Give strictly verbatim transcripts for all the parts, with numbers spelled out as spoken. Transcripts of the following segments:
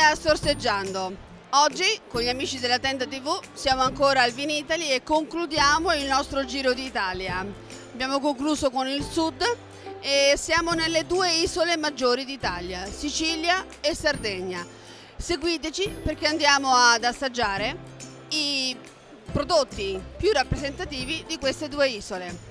sta sorseggiando. Oggi con gli amici della Tenda tivù siamo ancora al Vinitaly e concludiamo il nostro giro d'Italia. Abbiamo concluso con il sud e siamo nelle due isole maggiori d'Italia, Sicilia e Sardegna. Seguiteci perché andiamo ad assaggiare i prodotti più rappresentativi di queste due isole.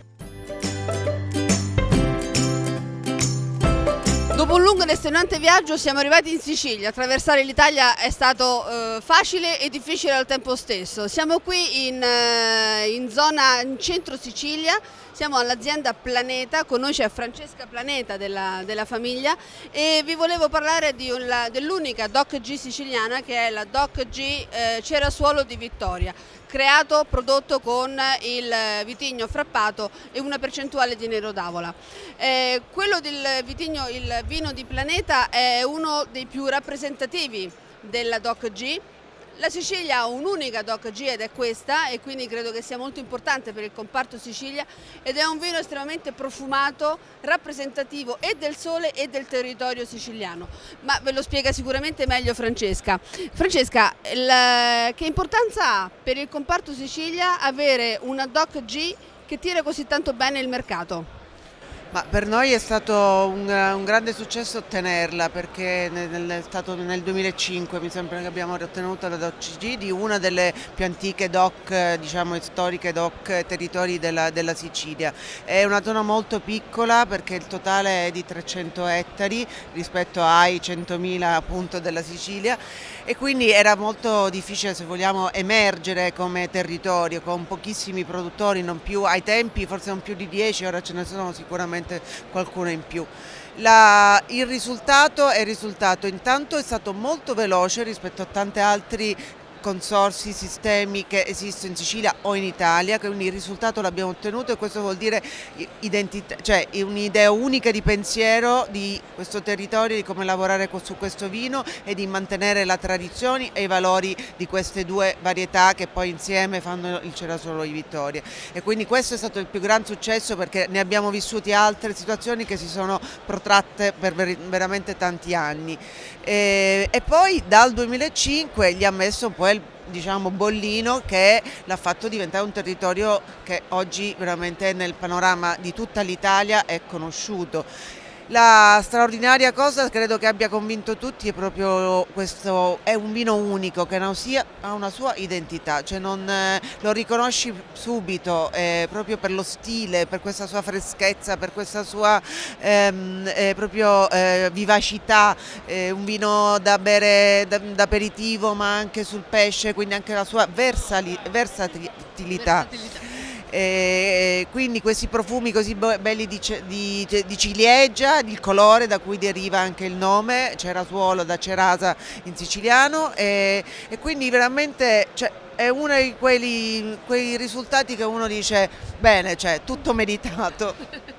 Dopo un lungo ed estenuante viaggio siamo arrivati in Sicilia. Attraversare l'Italia è stato eh, facile e difficile al tempo stesso. Siamo qui in, eh, in zona in centro Sicilia, siamo all'azienda Planeta, con noi c'è Francesca Planeta della, della famiglia e vi volevo parlare dell'unica DOC G siciliana che è la DOC G eh, Cerasuolo di Vittoria, creato, prodotto con il vitigno frappato e una percentuale di Nero d'Avola. Eh, quello del vitigno, il vino di Planeta è uno dei più rappresentativi della DOC G. La Sicilia ha un'unica DOC G ed è questa, e quindi credo che sia molto importante per il comparto Sicilia, ed è un vino estremamente profumato, rappresentativo e del sole e del territorio siciliano. Ma ve lo spiega sicuramente meglio Francesca. Francesca, il, che importanza ha per il comparto Sicilia avere una DOC G che tira così tanto bene il mercato? Ma per noi è stato un, un grande successo ottenerla, perché nel, è stato nel duemilacinque mi sembra che abbiamo ottenuto la DOC G di una delle più antiche DOC, diciamo storiche DOC territori della, della Sicilia. È una zona molto piccola perché il totale è di trecento ettari rispetto ai centomila appunto della Sicilia, e quindi era molto difficile, se vogliamo, emergere come territorio con pochissimi produttori, non più ai tempi, forse non più di dieci, ora ce ne sono sicuramente qualcuno in più. La, il risultato è il risultato, intanto è stato molto veloce rispetto a tanti altri consorsi, sistemi che esistono in Sicilia o in Italia, quindi il risultato l'abbiamo ottenuto, e questo vuol dire identità, cioè un'idea unica di pensiero di questo territorio, di come lavorare su questo vino e di mantenere le tradizioni e i valori di queste due varietà che poi insieme fanno il Cerasuolo di Vittoria. E quindi questo è stato il più gran successo, perché ne abbiamo vissuti altre situazioni che si sono protratte per veramente tanti anni. E, e poi dal duemilacinque gli ha messo un po' il, diciamo, bollino che l'ha fatto diventare un territorio che oggi veramente nel panorama di tutta l'Italia è conosciuto. La straordinaria cosa, credo che abbia convinto tutti, è proprio questo: è un vino unico che ha una sua identità, cioè non, eh, lo riconosci subito, eh, proprio per lo stile, per questa sua freschezza, per questa sua ehm, eh, proprio eh, vivacità, eh, un vino da bere d'aperitivo ma anche sul pesce, quindi anche la sua versatilità. versatilità. E quindi questi profumi così belli di, di, di ciliegia, il colore da cui deriva anche il nome, Cerasuolo da cerasa in siciliano, e, e quindi veramente, cioè, è uno di quelli, quei risultati che uno dice bene, cioè tutto meritato.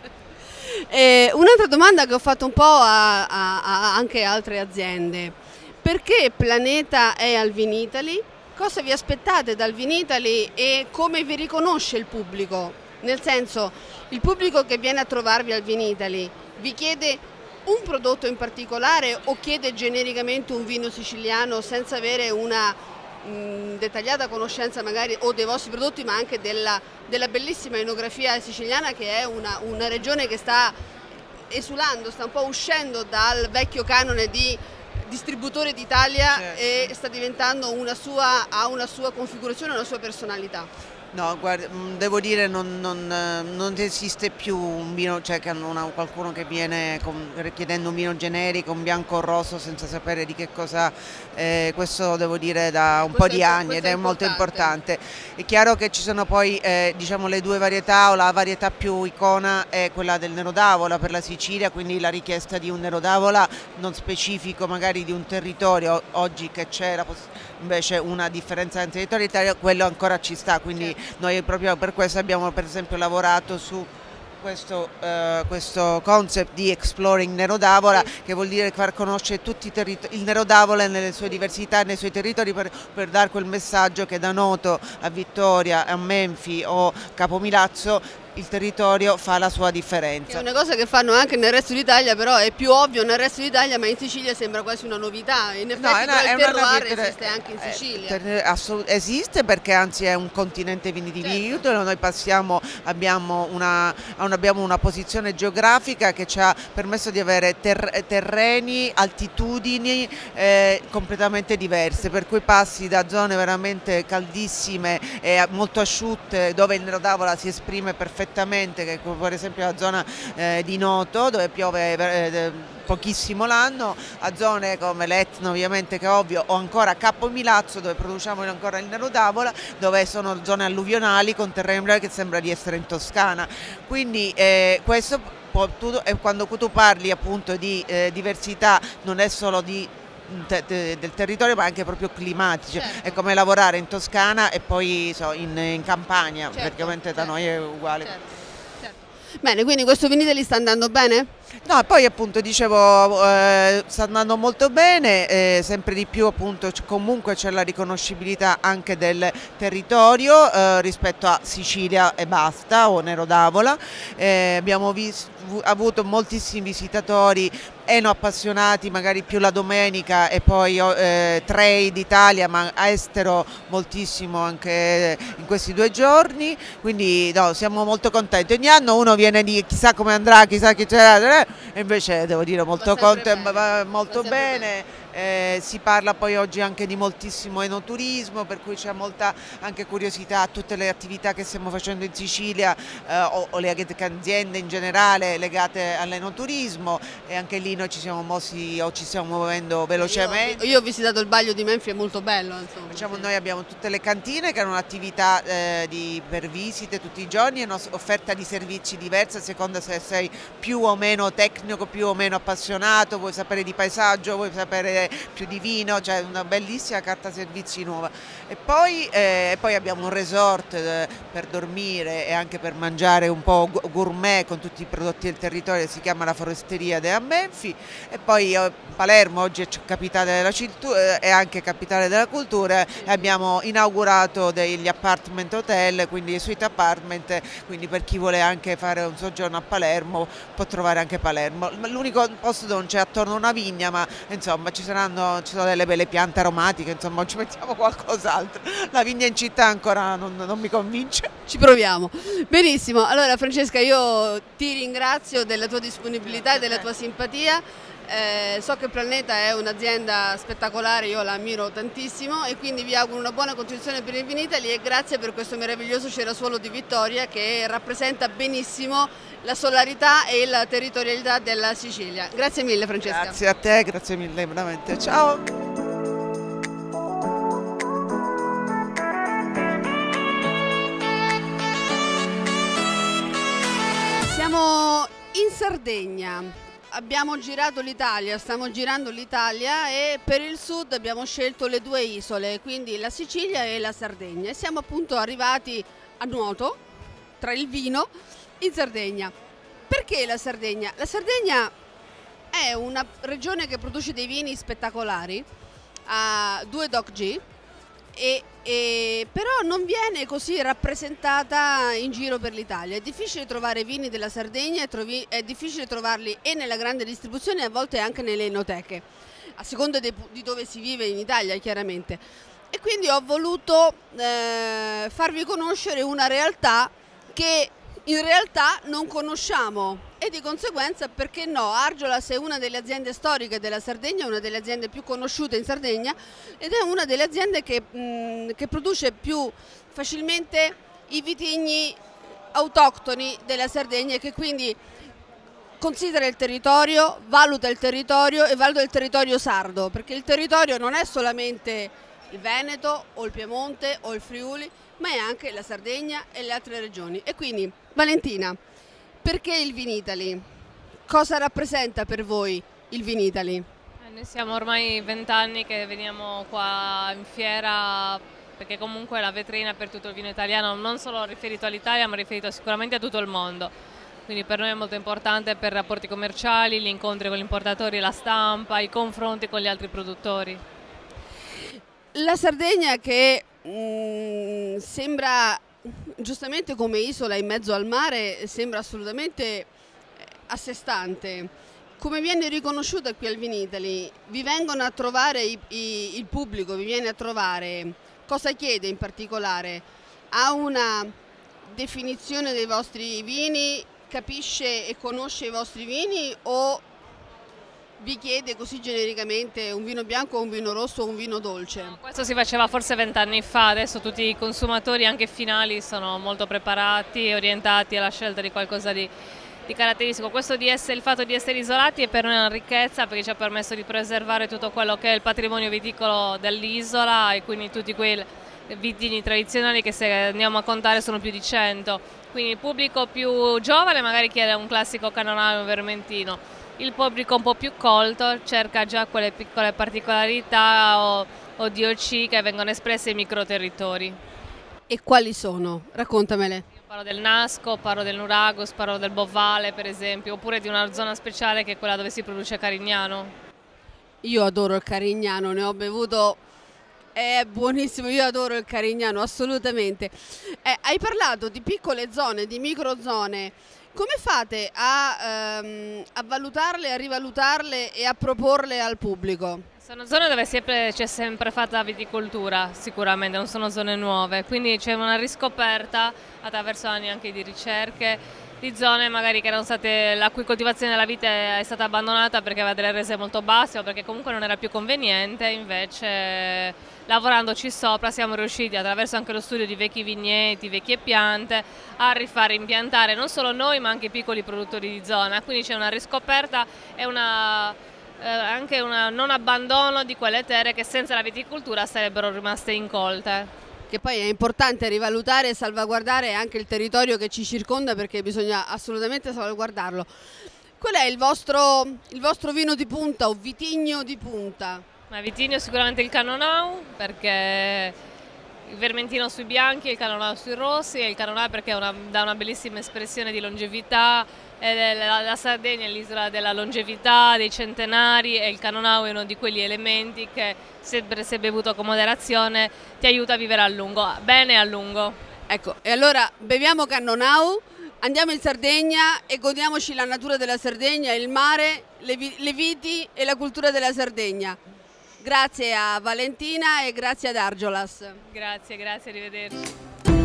Un'altra domanda che ho fatto un po' a, a, a anche altre aziende: perché Planeta è al Vinitaly? Cosa vi aspettate dal Vinitaly e come vi riconosce il pubblico? Nel senso, il pubblico che viene a trovarvi al Vinitaly vi chiede un prodotto in particolare o chiede genericamente un vino siciliano senza avere una mh, dettagliata conoscenza magari o dei vostri prodotti, ma anche della, della bellissima etnografia siciliana, che è una, una regione che sta esulando, sta un po' uscendo dal vecchio canone di distributore d'Italia, certo, e sta diventando una sua, ha una sua configurazione, una sua personalità. No, guarda, devo dire non, non, non esiste più un vino, cioè che non ha qualcuno che viene con, chiedendo un vino generico, un bianco o rosso senza sapere di che cosa, eh, questo devo dire da un questo po' di è, anni ed è, è molto importante. È chiaro che ci sono poi eh, diciamo le due varietà, o la varietà più icona è quella del Nero d'Avola per la Sicilia, quindi la richiesta di un Nero d'Avola non specifico magari di un territorio, oggi che c'è invece una differenza tra territorio e Italia, quello ancora ci sta, quindi noi proprio per questo abbiamo per esempio lavorato su questo, uh, questo concept di Exploring Nero d'Avola, che vuol dire far conoscere tutti i territori, il Nero d'Avola nelle sue diversità, nei suoi territori, per, per dare quel messaggio che da Noto a Vittoria, a Menfi o Capomilazzo il territorio fa la sua differenza. È una cosa che fanno anche nel resto d'Italia, però è più ovvio nel resto d'Italia, ma in Sicilia sembra quasi una novità. In effetti no, è una, il terroir una, esiste anche in Sicilia. Esiste perché anzi è un continente vitivinicolo, certo. Noi passiamo, abbiamo una, abbiamo una posizione geografica che ci ha permesso di avere ter, terreni, altitudini eh, completamente diverse, per cui passi da zone veramente caldissime e molto asciutte dove il Nero d'Avola si esprime perfettamente, che per esempio la zona eh, di Noto dove piove eh, pochissimo l'anno, a zone come l'Etna ovviamente che è ovvio, o ancora Capo Milazzo dove produciamo ancora il Nero d'Avola, dove sono zone alluvionali con terreni che sembra di essere in Toscana, quindi eh, questo quando tu parli appunto di eh, diversità non è solo di Te, te, del territorio ma anche proprio climatici, certo. È come lavorare in Toscana e poi so, in, in Campania, certo, praticamente certo. Da noi è uguale. Certo, certo. Bene, quindi questo Vinitaly sta andando bene? No, poi appunto dicevo eh, sta andando molto bene, eh, sempre di più appunto comunque c'è la riconoscibilità anche del territorio eh, rispetto a Sicilia e basta o Nero d'Avola, eh, abbiamo visto, avuto moltissimi visitatori eno appassionati magari più la domenica e poi eh, trade Italia ma estero moltissimo anche in questi due giorni, quindi no, siamo molto contenti. Ogni anno uno viene di chissà come andrà, chissà chi c'è, e invece devo dire molto, contento, va molto bene. bene. Eh, si parla poi oggi anche di moltissimo enoturismo, per cui c'è molta anche curiosità a tutte le attività che stiamo facendo in Sicilia eh, o, o le aziende in generale legate all'enoturismo, e anche lì noi ci siamo mossi o ci stiamo muovendo velocemente. Io, io ho visitato il Baglio di Menfi, è molto bello. Insomma. Diciamo, noi abbiamo tutte le cantine che hanno un'attività eh, di, per visite tutti i giorni, un'offerta di servizi diversa a seconda se sei più o meno tecnico, più o meno appassionato, vuoi sapere di paesaggio, vuoi sapere più di vino, cioè una bellissima carta servizi nuova. E poi, eh, poi abbiamo un resort eh, per dormire e anche per mangiare un po' gourmet con tutti i prodotti del territorio, si chiama la Foresteria de Menfi. E poi eh, Palermo oggi è capitale della cultura, è anche capitale della cultura, e abbiamo inaugurato degli apartment hotel, quindi suite apartment, quindi per chi vuole anche fare un soggiorno a Palermo può trovare anche Palermo. L'unico posto dove non c'è attorno una vigna, ma insomma ci saranno, ci sono delle belle piante aromatiche, insomma ci mettiamo qualcos'altro. La vigna in città ancora non, non mi convince. Ci proviamo. Benissimo, allora Francesca, io ti ringrazio della tua disponibilità e della tua simpatia. Eh, so che Planeta è un'azienda spettacolare, io la ammiro tantissimo e quindi vi auguro una buona continuazione per il Vinitaly e grazie per questo meraviglioso Cerasuolo di Vittoria che rappresenta benissimo la solarità e la territorialità della Sicilia. Grazie mille Francesca. Grazie a te, grazie mille veramente, ciao. Siamo in Sardegna. Abbiamo girato l'Italia, stiamo girando l'Italia e per il sud abbiamo scelto le due isole, quindi la Sicilia e la Sardegna. E siamo appunto arrivati a Nuoto, tra il vino, in Sardegna. Perché la Sardegna? La Sardegna è una regione che produce dei vini spettacolari, ha due DOC G, e, e, però non viene così rappresentata in giro per l'Italia. È difficile trovare vini della Sardegna, trovi, è difficile trovarli e nella grande distribuzione e a volte anche nelle enoteche, a seconda de, di dove si vive in Italia chiaramente. E quindi ho voluto eh, farvi conoscere una realtà che in realtà non conosciamo e di conseguenza, perché no, Argiolas è una delle aziende storiche della Sardegna, una delle aziende più conosciute in Sardegna ed è una delle aziende che, mh, che produce più facilmente i vitigni autoctoni della Sardegna e che quindi considera il territorio, valuta il territorio e valuta il territorio sardo, perché il territorio non è solamente il Veneto o il Piemonte o il Friuli, ma è anche la Sardegna e le altre regioni. E quindi, Valentina, perché il Vinitaly? Cosa rappresenta per voi il Vinitaly? Eh, noi siamo ormai vent'anni che veniamo qua in fiera, perché comunque è la vetrina per tutto il vino italiano, non solo riferito all'Italia, ma riferito sicuramente a tutto il mondo. Quindi per noi è molto importante per rapporti commerciali, gli incontri con gli importatori, la stampa, i confronti con gli altri produttori. La Sardegna che mh, sembra giustamente come isola in mezzo al mare sembra assolutamente a sé stante. Come viene riconosciuta qui al Vinitaly? Vi vengono a trovare i, i, il pubblico, vi viene a trovare, cosa chiede in particolare? Ha una definizione dei vostri vini, capisce e conosce i vostri vini o vi chiede così genericamente un vino bianco, un vino rosso o un vino dolce? No, questo si faceva forse vent'anni fa, adesso tutti i consumatori anche finali sono molto preparati e orientati alla scelta di qualcosa di, di caratteristico. Questo di essere, il fatto di essere isolati è per noi una ricchezza perché ci ha permesso di preservare tutto quello che è il patrimonio viticolo dell'isola e quindi tutti quei vitigni tradizionali che, se andiamo a contare, sono più di cento. Quindi il pubblico più giovane magari chiede un classico Cannonau vermentino. Il pubblico un po' più colto cerca già quelle piccole particolarità o, o D O C che vengono espresse in microterritori. E quali sono? Raccontamele. Io parlo del Nasco, parlo del Nuragus, parlo del Bovale per esempio, oppure di una zona speciale che è quella dove si produce Carignano. Io adoro il Carignano, ne ho bevuto, è buonissimo, io adoro il Carignano, assolutamente. Eh, hai parlato di piccole zone, di microzone. Come fate a, ehm, a valutarle, a rivalutarle e a proporle al pubblico? Sono zone dove c'è sempre fatta viticoltura, sicuramente, non sono zone nuove, quindi c'è una riscoperta attraverso anni anche di ricerche di zone magari che erano state, la cui coltivazione della vite è stata abbandonata perché aveva delle rese molto basse o perché comunque non era più conveniente. Invece lavorandoci sopra siamo riusciti, attraverso anche lo studio di vecchi vigneti, vecchie piante, a rifare impiantare non solo noi ma anche i piccoli produttori di zona, quindi c'è una riscoperta e una, eh, anche un non abbandono di quelle terre che senza la viticoltura sarebbero rimaste incolte. Che poi è importante rivalutare e salvaguardare anche il territorio che ci circonda perché bisogna assolutamente salvaguardarlo. Qual è il vostro, il vostro vino di punta o vitigno di punta? Ma vitigno sicuramente il Cannonau perché il vermentino sui bianchi, il Cannonau sui rossi e il Cannonau perché una, dà una bellissima espressione di longevità. E la, la Sardegna è l'isola della longevità, dei centenari e il Cannonau è uno di quegli elementi che sempre se bevuto con moderazione ti aiuta a vivere a lungo, bene e a lungo. Ecco, e allora beviamo Cannonau, andiamo in Sardegna e godiamoci la natura della Sardegna, il mare, le, vi le viti e la cultura della Sardegna. Grazie a Valentina e grazie ad Argiolas. Grazie, grazie, arrivederci.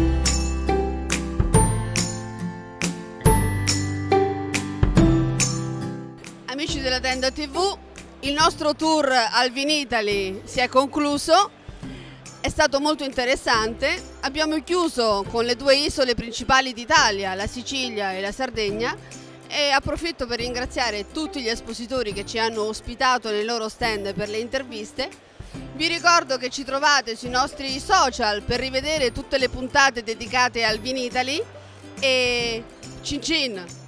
Amici della Tenda tivù, il nostro tour al Vinitaly si è concluso, è stato molto interessante, abbiamo chiuso con le due isole principali d'Italia, la Sicilia e la Sardegna, e approfitto per ringraziare tutti gli espositori che ci hanno ospitato nei loro stand per le interviste. Vi ricordo che ci trovate sui nostri social per rivedere tutte le puntate dedicate al Vinitaly e cin cin!